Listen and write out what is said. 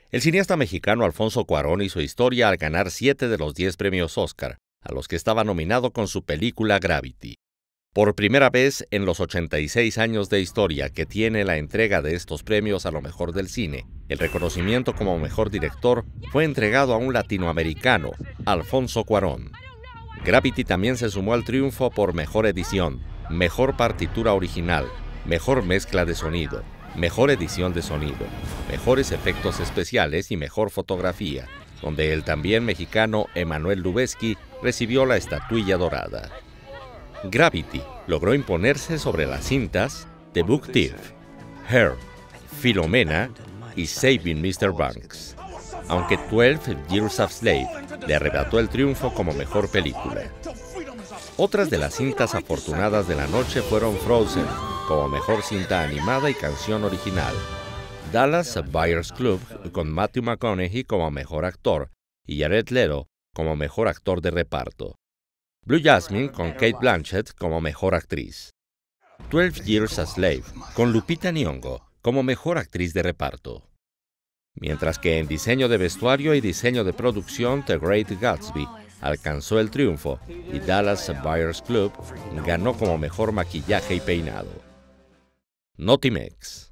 El cineasta mexicano Alfonso Cuarón hizo historia al ganar 7 de los 10 premios Oscar, a los que estaba nominado con su película Gravity. Por primera vez en los 86 años de historia que tiene la entrega de estos premios a lo mejor del cine, el reconocimiento como mejor director fue entregado a un latinoamericano, Alfonso Cuarón. Gravity también se sumó al triunfo por mejor edición, mejor partitura original, mejor mezcla de sonido, mejor edición de sonido, mejores efectos especiales y mejor fotografía, donde el también mexicano Emmanuel Lubezki recibió la estatuilla dorada. Gravity logró imponerse sobre las cintas The Book Thief, Her, Philomena y Saving Mr. Banks, aunque 12 Years a Slave le arrebató el triunfo como mejor película. Otras de las cintas afortunadas de la noche fueron Frozen, como mejor cinta animada y canción original, Dallas Buyers Club con Matthew McConaughey como mejor actor y Jared Leto como mejor actor de reparto, Blue Jasmine con Cate Blanchett como mejor actriz, 12 Years a Slave con Lupita Nyong'o como mejor actriz de reparto. Mientras que en diseño de vestuario y diseño de producción, The Great Gatsby alcanzó el triunfo y Dallas Buyers Club ganó como mejor maquillaje y peinado. Notimex.